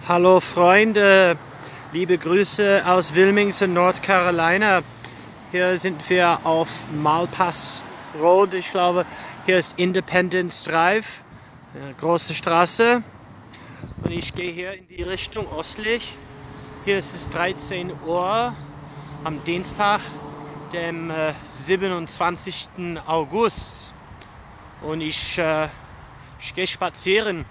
Hallo Freunde, liebe Grüße aus Wilmington, North Carolina. Hier sind wir auf Malpass Road, ich glaube. Hier ist Independence Drive, eine große Straße. Und ich gehe hier in die Richtung östlich. Hier ist es 13 Uhr am Dienstag, dem 27. August. Und ich gehe spazieren.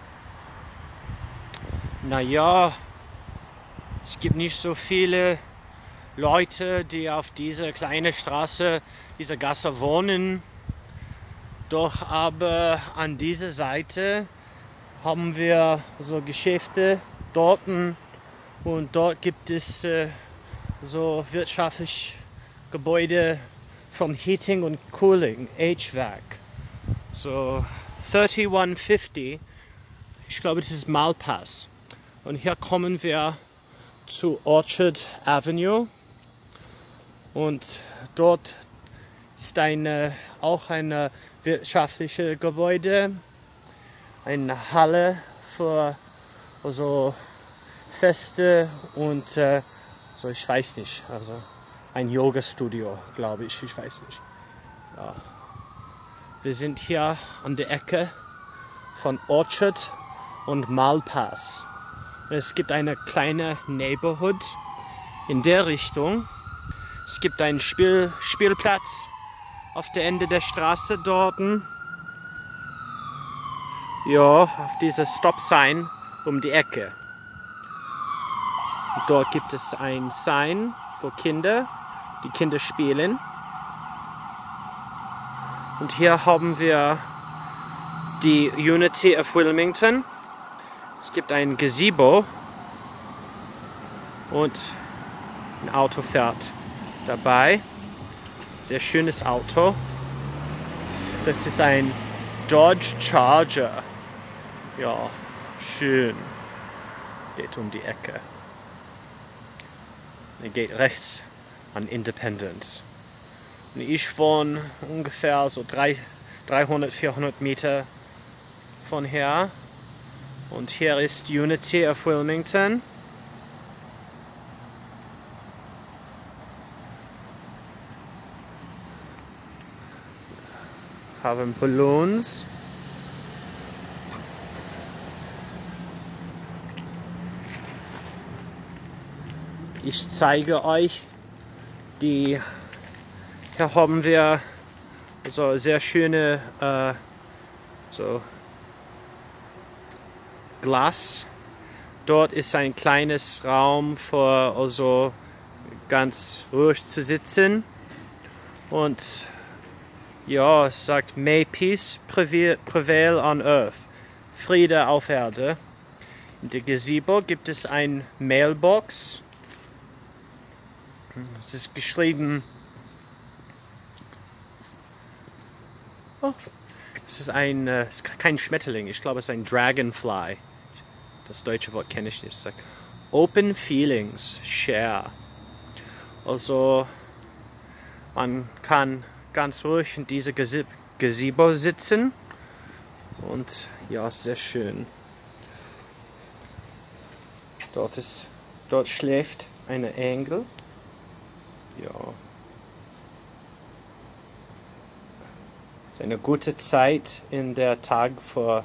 Naja, es gibt nicht so viele Leute, die auf dieser kleinen Straße, dieser Gasse wohnen. Doch aber an dieser Seite haben wir so Geschäfte dort und dort gibt es so wirtschaftliche Gebäude von Heating und Cooling, HVAC. So 3150, ich glaube das ist Malpass. Und hier kommen wir zu Orchard Avenue und dort ist auch ein wirtschaftliches Gebäude, eine Halle für so Feste und so, ich weiß nicht, also ein Yoga-Studio, glaube ich, ich weiß nicht. Ja. Wir sind hier an der Ecke von Orchard und Malpass. Es gibt eine kleine Neighborhood in der Richtung. Es gibt einen Spielplatz auf der Ende der Straße dort. Ja, auf dieser Stop-Sign um die Ecke. Dort gibt es ein Sign für Kinder, die Kinder spielen. Und hier haben wir die Unity of Wilmington. Es gibt ein Gazebo und ein Auto fährt dabei. Sehr schönes Auto. Das ist ein Dodge Charger. Ja, schön. Geht um die Ecke. Er geht rechts an Independence. Und ich wohne ungefähr so 300, 400 Meter von hier. Und hier ist Unity of Wilmington. Haben Balloons. Ich zeige euch hier haben wir so sehr schöne so Glas. Dort ist ein kleines Raum für also ganz ruhig zu sitzen. Und ja, es sagt May peace prevail on earth. Friede auf Erde. In der Gazebo gibt es ein Mailbox. Es ist geschrieben. Oh, es ist kein Schmetterling. Ich glaube, es ist ein Dragonfly. Das deutsche Wort kenne ich nicht. Es sagt Open Feelings, Share. Also man kann ganz ruhig in dieser Gazebo sitzen und ja, sehr schön. Dort schläft eine Engel. Ja. Es ist eine gute Zeit in der Tag vor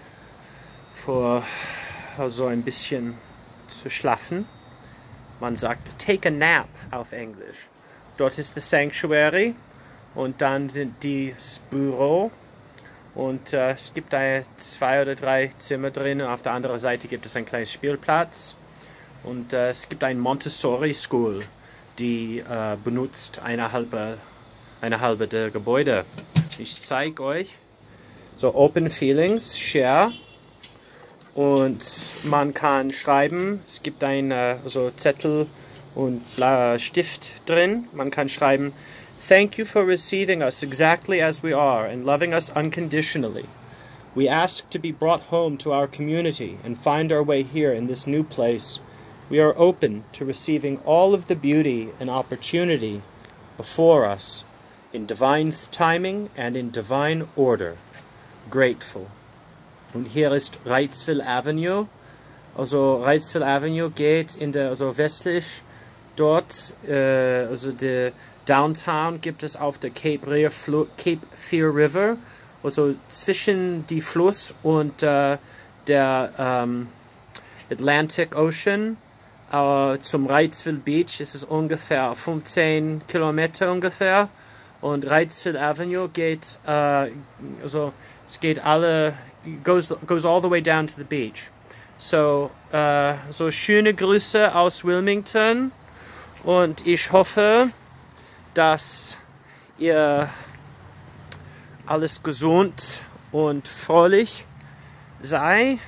so ein bisschen zu schlafen. Man sagt take a nap auf Englisch. Dort ist das Sanctuary und dann sind das Büro und es gibt 2 oder 3 Zimmer drin. Auf der anderen Seite gibt es einen kleinen Spielplatz und es gibt ein Montessori School, die benutzt eine halbe der Gebäude. Ich zeige euch so Open Feelings, Share. Und man kann schreiben, es gibt so Zettel und Stift drin. Man kann schreiben, Thank you for receiving us exactly as we are and loving us unconditionally. We ask to be brought home to our community and find our way here in this new place. We are open to receiving all of the beauty and opportunity before us in divine timing and in divine order. Grateful. Und hier ist Wrightsville Avenue Also Wrightsville Avenue geht in der, also westlich dort, also der Downtown gibt es auf der Cape Fear River, also zwischen die Fluss und der Atlantic Ocean. Zum Wrightsville Beach ist es ungefähr 15 Kilometer ungefähr, und Wrightsville Avenue geht, also es geht goes all the way down to the beach. So, so schöne Grüße aus Wilmington, und ich hoffe, dass ihr alles gesund und fröhlich sein.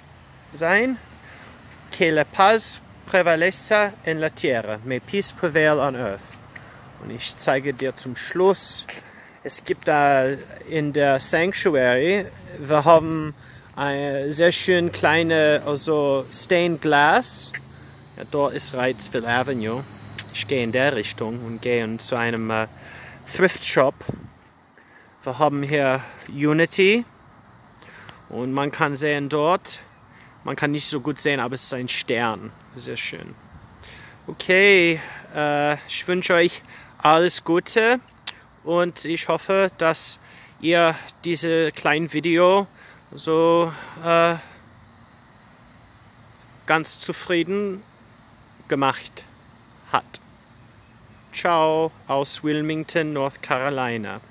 Que la paz prevalezca en la tierra, may peace prevail on earth. Und ich zeige dir zum Schluss, es gibt da in der Sanctuary, wir haben eine sehr schön kleine, also Stained Glass. Ja, dort ist Wrightsville Avenue. Ich gehe in der Richtung und gehe zu einem Thrift Shop. Wir haben hier Unity, und man kann sehen dort, man kann nicht so gut sehen, aber es ist ein Stern. Sehr schön. Okay, ich wünsche euch alles Gute, und ich hoffe, dass ihr diese kleinen Video so ganz zufrieden gemacht hat. Ciao aus Wilmington, North Carolina.